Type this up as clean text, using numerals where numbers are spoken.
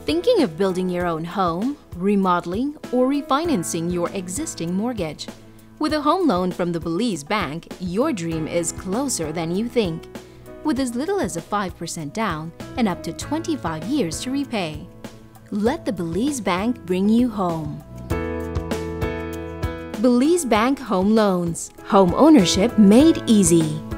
Thinking of building your own home, remodeling, or refinancing your existing mortgage? With a home loan from the Belize Bank, your dream is closer than you think. With as little as a 5% down and up to 25 years to repay. Let the Belize Bank bring you home. Belize Bank Home Loans. Home ownership made easy.